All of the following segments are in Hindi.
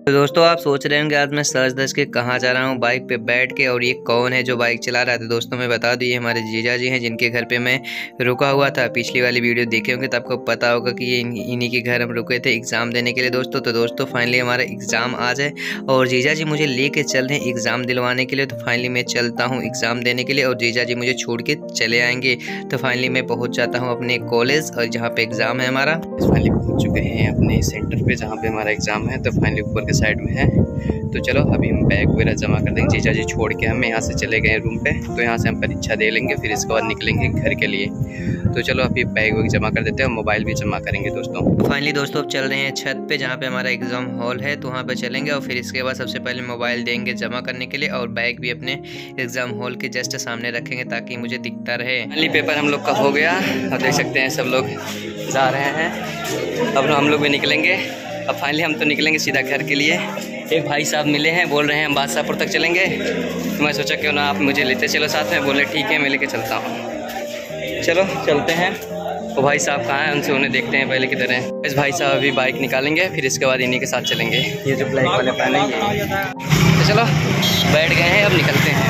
तो दोस्तों आप सोच रहे होंगे आज मैं सज धज के कहाँ जा रहा हूँ बाइक पे बैठ के, और ये कौन है जो बाइक चला रहा है। तो दोस्तों मैं बता दूँ ये हमारे जीजा जी हैं जिनके घर पे मैं रुका हुआ था। पिछली वाली वीडियो देखे होंगे तो आपको पता होगा कि ये इन्हीं के घर हम रुके थे एग्ज़ाम देने के लिए दोस्तों। तो दोस्तों फाइनली हमारा एग्ज़ाम आज है और जीजा जी मुझे लेके चल रहे हैं एग्ज़ाम दिलवाने के लिए। तो फाइनली मैं चलता हूँ एग्ज़ाम देने के लिए और जीजा जी मुझे छोड़ के चले आएंगे। तो फाइनली मैं पहुँच जाता हूँ अपने कॉलेज और जहाँ पे एग्ज़ाम है हमारा। फाइनली पहुँच चुके हैं अपने सेंटर पे जहाँ पे हमारा एग्ज़ाम है। तो फाइनली ऊपर के साइड में है। तो चलो अभी हम बैग वगैरह जमा कर देंगे। जीजा जी छोड़ के हम यहाँ से चले गए रूम पे। तो यहाँ से हम परीक्षा दे लेंगे, फिर इसके बाद निकलेंगे घर के लिए। तो चलो अभी बैग वैग जमा कर देते हैं और मोबाइल भी जमा करेंगे दोस्तों। फाइनली दोस्तों अब चल रहे हैं छत पे जहाँ पे हमारा एग्ज़ाम हॉल है। तो वहाँ पे चलेंगे और फिर इसके बाद सबसे पहले मोबाइल देंगे जमा करने के लिए और बैग भी अपने एग्ज़ाम हॉल के जस्ट सामने रखेंगे ताकि मुझे दिखता रहे। फाइनली पेपर हम लोग का हो गया और देख सकते हैं सब लोग जा रहे हैं। अब हम लोग भी निकलेंगे। अब फाइनली हम तो निकलेंगे सीधा घर के लिए। एक भाई साहब मिले हैं, बोल रहे हैं हम बादशाहपुर तक चलेंगे। तो मैं सोचा क्यों ना आप मुझे लेते चलो साथ में। बोले ठीक है मैं लेके चलता हूँ। चलो चलते हैं। वो भाई साहब कहाँ हैं उनसे उन्हें देखते हैं पहले किधर हैं। इस भाई साहब अभी बाइक निकालेंगे, फिर इसके बाद इन्हीं के साथ चलेंगे। ये जो ब्लैक वाले पहने हैं। तो चलो बैठ गए हैं, अब निकलते हैं।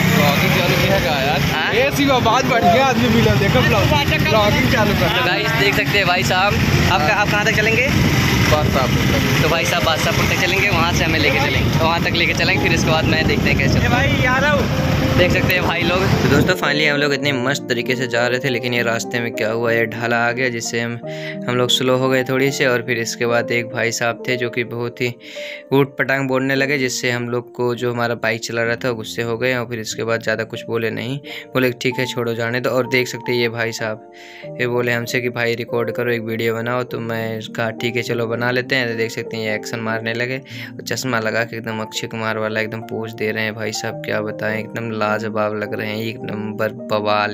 बात बढ़ गया आदमी मिला देखो ब्लॉगिंग चालू कर। गाइस देख सकते हैं भाई साहब आप कहाँ तक चलेंगे? तो भाई साहब बादशाहपुर तक चलेंगे, वहाँ से हमें लेके चलेंगे, वहाँ तक लेके चलेंगे। फिर इसके बाद मैं देखते हैं कैसे भाई यार देख सकते हैं भाई लोग। तो दोस्तों फाइनली हम लोग इतने मस्त तरीके से जा रहे थे, लेकिन ये रास्ते में क्या हुआ, ये ढाला आ गया जिससे हम लोग स्लो हो गए थोड़ी से। और फिर इसके बाद एक भाई साहब थे जो कि बहुत ही ऊट पटांग बोलने लगे, जिससे हम लोग को जो हमारा बाइक चला रहा था गुस्से हो गए। और फिर इसके बाद ज़्यादा कुछ बोले नहीं, बोले ठीक है छोड़ो जाने दो। और देख सकते हैं ये भाई साहब ये बोले हमसे कि भाई रिकॉर्ड करो, एक वीडियो बनाओ। तो मैं कहा ठीक है चलो बना लेते हैं। तो देख सकते हैं ये एक्शन मारने लगे, चश्मा लगा के एकदम अक्षय कुमार वाला एकदम पोज दे रहे हैं भाई साहब। क्या बताएं एकदम लाजवाब लग रहे हैं, एक नंबर बवाल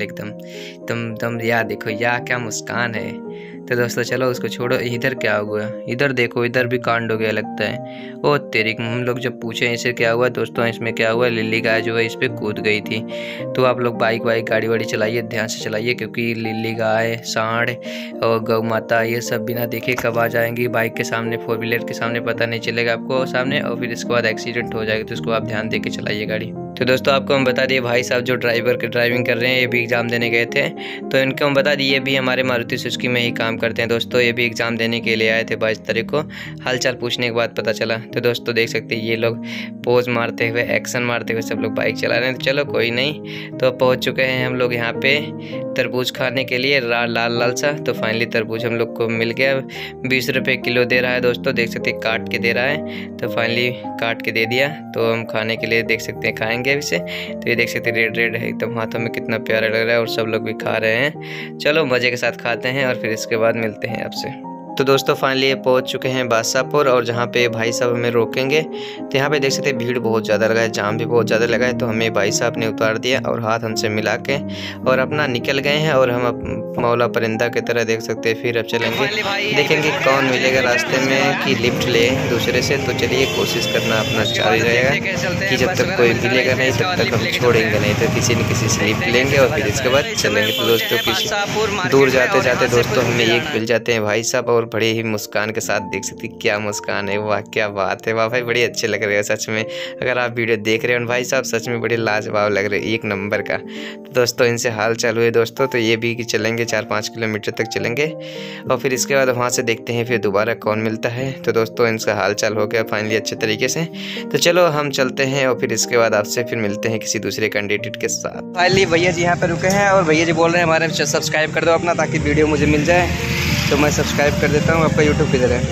एकदम या देखो या क्या मुस्कान है। तो दोस्तों चलो उसको छोड़ो। इधर क्या हुआ, इधर देखो, इधर भी कांड हो गया लगता है। ओ तेरी, हम लोग जब पूछे इसे क्या हुआ दोस्तों, इसमें क्या हुआ, लिल्ली गाय जो है इस पर कूद गई थी। तो आप लोग बाइक वाइक गाड़ी वाड़ी चलाइए, ध्यान से चलाइए, क्योंकि लिल्ली गाय सांड और गौ माता ये सब बिना देखे कब आ जाएंगी बाइक के सामने, फोर व्हीलर के सामने, पता नहीं चलेगा आपको सामने। और फिर इसके बाद एक्सीडेंट हो जाएगा। तो इसको आप ध्यान दे के चलाइए गाड़ी। तो दोस्तों आपको हम बता दिए भाई साहब जो ड्राइविंग कर रहे हैं ये भी एग्ज़ाम देने गए थे। तो इनको हम बता दिए ये भी हमारे मारुति सुजुकी में ही काम करते हैं दोस्तों। ये भी एग्ज़ाम देने के लिए आए थे 22 तारीख को। हालचाल पूछने के बाद पता चला। तो दोस्तों देख सकते हैं ये लोग पोज मारते हुए, एक्शन मारते हुए सब लोग बाइक चला रहे हैं। तो चलो कोई नहीं। तो पहुँच चुके हैं हम लोग यहाँ पे तरबूज खाने के लिए, लाल सा। तो फाइनली तरबूज हम लोग को मिल गया। 20 रुपये किलो दे रहा है दोस्तों, देख सकते हैं काट के दे रहा है। तो फाइनली काट के दे दिया। तो हम खाने के लिए देख सकते हैं खाएंगे अभी से। तो ये देख सकते हैं रेड है एकदम, हाथों में कितना प्यारा लग रहा है और सब लोग भी खा रहे हैं। चलो मज़े के साथ खाते हैं और फिर इसके बाद मिलते हैं आपसे। तो दोस्तों फाइनली ये पहुंच चुके हैं बादशाहपुर और जहाँ पे भाई साहब हमें रोकेंगे। तो यहाँ पे देख सकते हैं भीड़ बहुत ज़्यादा लगा है, जाम भी बहुत ज़्यादा लगा है। तो हमें भाई साहब ने उतार दिया और हाथ हमसे मिला के और अपना निकल गए हैं। और हम मौला परिंदा की तरह देख सकते हैं। फिर अब चलेंगे, देखेंगे कौन मिलेगा रास्ते में कि लिफ्ट ले दूसरे से। तो चलिए कोशिश करना अपना जारी रहेगा कि जब तक कोई मिलेगा नहीं तब तक हम छोड़ेंगे नहीं। तो किसी न किसी से लिफ्ट लेंगे और फिर इसके बाद चलेंगे। तो दोस्तों किसी दूर जाते जाते दोस्तों हमें एक मिल जाते हैं भाई साहब, और बड़े ही मुस्कान के साथ, देख सकते क्या मुस्कान है, वाह क्या बात है, वाह भाई बड़े अच्छे लग रहे हैं सच में। अगर आप वीडियो देख रहे हो भाई साहब सच में बड़े लाजवाब लग रहे हैं, एक नंबर का। तो दोस्तों इनसे हाल चाल हुए दोस्तों। तो ये भी कि चलेंगे 4-5 किलोमीटर तक चलेंगे और फिर इसके बाद वहाँ से देखते हैं फिर दोबारा कौन मिलता है। तो दोस्तों इनका हाल चाल हो गया फाइनली अच्छे तरीके से। तो चलो हम चलते हैं और फिर इसके बाद आपसे फिर मिलते हैं किसी दूसरे कैंडिडेट के साथ। फाइनली भैया जी यहाँ पर रुके हैं और भैया जी बोल रहे हैं हमारे सब्सक्राइब कर दो अपना, ताकि वीडियो मुझे मिल जाए। तो मैं सब्सक्राइब कर देता हूँ। आपका यूट्यूब किधर है?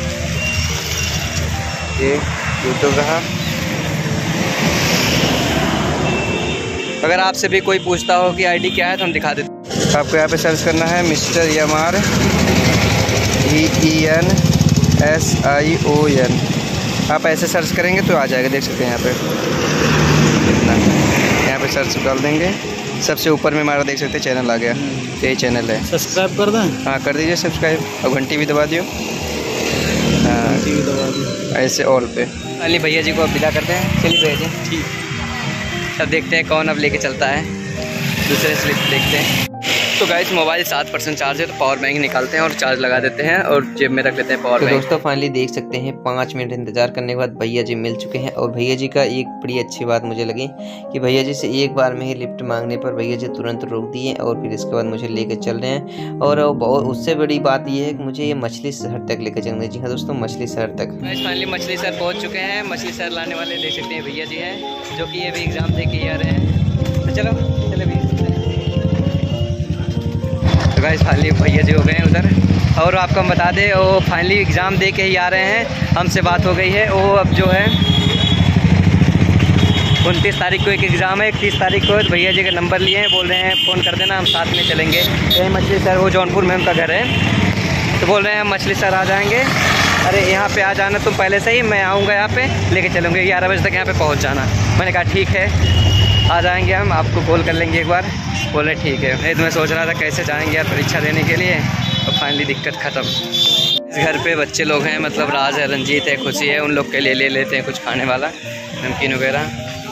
ये यूट्यूब रहा। अगर आपसे भी कोई पूछता हो कि आईडी क्या है तो हम दिखा देते हैं। आपको यहाँ पे सर्च करना है मिस्टर यमार EENSION। आप ऐसे सर्च करेंगे तो आ जाएगा, देख सकते हैं यहाँ पे यहाँ पे सर्च डाल देंगे। सबसे ऊपर में हमारा देख सकते हैं चैनल आ गया, यही चैनल है। सब्सक्राइब कर दें? हाँ कर दीजिए सब्सक्राइब और घंटी भी दबा दियो। हाँ ऐसे ऑल पे। अली भैया जी को अब विदा करते हैं। चलिए भैया जी ठीक। अब देखते हैं कौन अब लेके चलता है, दूसरे स्लिप देखते हैं। तो गाइस मोबाइल 7% चार्ज है, तो पावर बैंक निकालते हैं और चार्ज लगा देते हैं और जेब में रख लेते हैं पावर बैंक। दोस्तों फाइनली देख सकते हैं 5 मिनट इंतजार करने के बाद भैया जी मिल चुके हैं। और भैया जी का एक बड़ी अच्छी बात मुझे लगी कि भैया जी से एक बार में ही लिफ्ट मांगने पर भैया जी तुरंत रोक दिए और फिर इसके बाद मुझे लेकर चल रहे हैं। और बहुत उससे बड़ी बात ये है कि मुझे ये मछली शहर तक लेकर चलेंगे। जी हाँ दोस्तों, मछली शहर तक। फाइनली मछली शहर पहुँच चुके हैं। मछली शहर लाने वाले देख सकते हैं भैया जी हैं, जो कि ये भी एग्ज़ाम दे के आ रहे हैं। तो चलो भैया। तो गाइस फाइनली भैया जी हो गए हैं उधर, और आपको हम बता दें वो फाइनली एग्ज़ाम दे के ही आ रहे हैं। हमसे बात हो गई है, वो अब जो है 29 तारीख को एक एग्ज़ाम है, 31 तारीख को भैया जी का नंबर लिए हैं, बोल रहे हैं फ़ोन कर देना, हम साथ में चलेंगे। यही मछली शहर, वो जौनपुर में उनका घर है, तो बोल रहे हैं हम मछली शहर आ जाएंगे। अरे यहाँ पे आ जाना तुम पहले से ही, मैं आऊँगा यहाँ पे लेके चलूँगे, 11 बजे तक यहाँ पे पहुँच जाना। मैंने कहा ठीक है, आ जाएंगे, हम आपको कॉल कर लेंगे एक बार। बोले ठीक है। नहीं तो मैं सोच रहा था कैसे जाएंगे यार परीक्षा देने के लिए, तो फाइनली दिक्कत ख़त्म। इस घर पे बच्चे लोग हैं, मतलब राज है, रंजीत है, खुशी है, उन लोग के लिए ले लेते हैं कुछ खाने वाला, नमकीन वगैरह।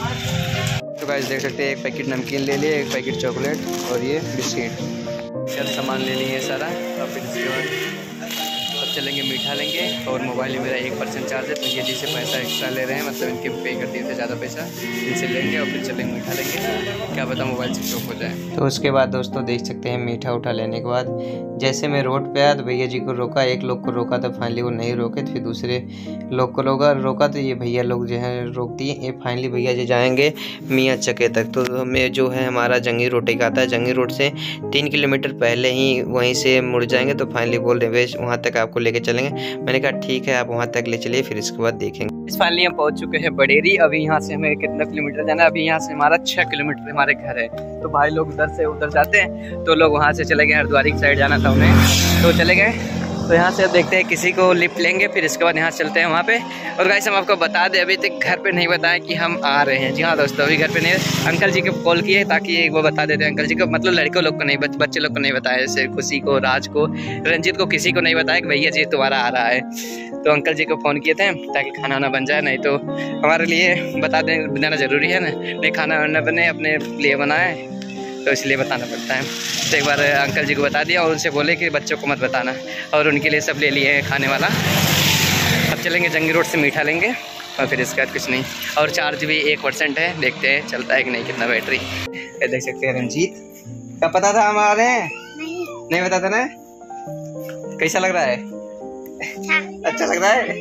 तो गाइस देख सकते हैं एक पैकेट नमकीन ले लिए, एक पैकेट चॉकलेट और ये बिस्किट, सब सामान ले लिए सारा। और फिर इसके बाद अब चलेंगे मीठा लेंगे। और मोबाइल में मेरा 1% चार्ज है, तो ये जी से पैसा एक्स्ट्रा ले रहे हैं, मतलब इनके पे कर दिए थे ज़्यादा पैसा, इनसे लेंगे और फिर चलेंगे मीठा लेंगे। क्या पता मोबाइल स्विच ऑफ हो जाए। तो उसके बाद दोस्तों देख सकते हैं मीठा उठा लेने के बाद जैसे मैं रोड पे आया तो भैया जी को रोका, एक लोग को रोका तो फाइनली वो नहीं रोके, तो फिर दूसरे लोग को रोका तो ये भैया लोग जो है रोक दिए। ये फाइनली भैया जी जाएंगे मियाँ चके तक। तो मैं जो है हमारा जंगी रोड एक आता है, जंगी रोड से 3 किलोमीटर पहले ही वहीं से मुड़ जाएंगे। तो फाइनली बोल रहे वेश वहाँ तक आपको लेके चलेंगे। मैंने कहा ठीक है, आप वहाँ तक ले चलिए, फिर इसके बाद देखेंगे। फाइनली हम पहुंच चुके हैं बडेरी। अभी यहाँ से हमें कितना किलोमीटर जाना है? अभी यहाँ से हमारा 6 किलोमीटर हमारे घर है। तो भाई लोग उधर से उधर जाते हैं, तो लोग वहाँ से चले गए, हरिद्वार की साइड जाना था उन्हें, तो चले गए। तो यहाँ से अब देखते हैं किसी को लिफ्ट लेंगे, फिर इसके बाद यहाँ चलते हैं वहाँ पे। और गाइस हम आपको बता दें, अभी तक घर पे नहीं बताया कि हम आ रहे हैं। जी हाँ दोस्तों, अभी घर पे नहीं, अंकल जी को कॉल किए ताकि वो बता देते हैं अंकल जी को, मतलब लड़कों लोग को नहीं, बच्चे लोग को नहीं बताया, जैसे खुशी को, राज को, रंजीत को, किसी को नहीं बताया कि भैया जी तुम्हारा आ रहा है। तो अंकल जी को फ़ोन किए थे ताकि खाना वाना बन जाए, नहीं तो हमारे लिए बता दें बनाना ज़रूरी है ना, नहीं खाना वाना बने अपने लिए बनाए, तो इसलिए बताना पड़ता है। तो एक बार अंकल जी को बता दिया और उनसे बोले कि बच्चों को मत बताना, और उनके लिए सब ले लिए हैं खाने वाला। अब चलेंगे जंगी रोड से मीठा लेंगे और फिर इसके बाद कुछ नहीं। और चार्ज भी 1% है, देखते हैं चलता है कि नहीं, कितना बैटरी। ये देख सकते हैं रंजीत, क्या पता था हम आ रहे हैं? नहीं पता था ना। कैसा लग रहा है? अच्छा लग रहा है।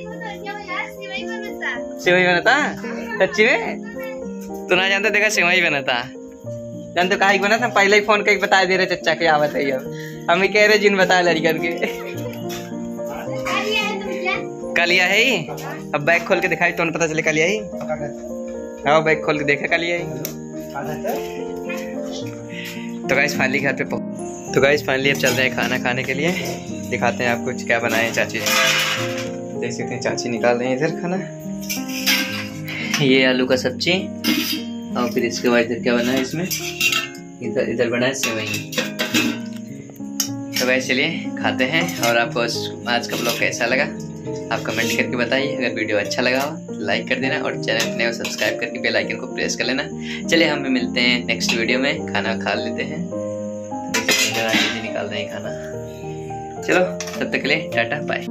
सिवई बनता सच्ची में? तू ना जानते, देखा सिवई बनता जानते कहा बना था, पहले ही फोन करके बता दे रहे चचा क्या बताइए। हम ही कह रहे जिन बताया लड़की करके कालिया है ही। अब बैग खोल के दिखाई तो पता चले कालिया ही। हाँ बैग खोल के देखा कालिया ही। तो गाइस फाइनली घर पे तो गाइस फाइनली अब चल रहे हैं खाना खाने के लिए। दिखाते हैं आपको क्या बनाए हैं चाची। देख सकते हैं चाची निकाल रहे हैं इधर खाना। ये आलू का सब्जी, और फिर इसके बाद इधर क्या बना है, इसमें इधर बना है सेवई। तो गाइस चलिए खाते हैं। और आपको आज का ब्लॉग कैसा लगा आप कमेंट करके बताइए। अगर वीडियो अच्छा लगा हो तो लाइक कर देना, और चैनल नए हो सब्सक्राइब करके बेल आइकन को प्रेस कर लेना। चलिए हम मिलते हैं नेक्स्ट वीडियो में, खाना खा लेते हैं। निकाल रहे हैं खाना। चलो तब तक के लिए टाटा बाय।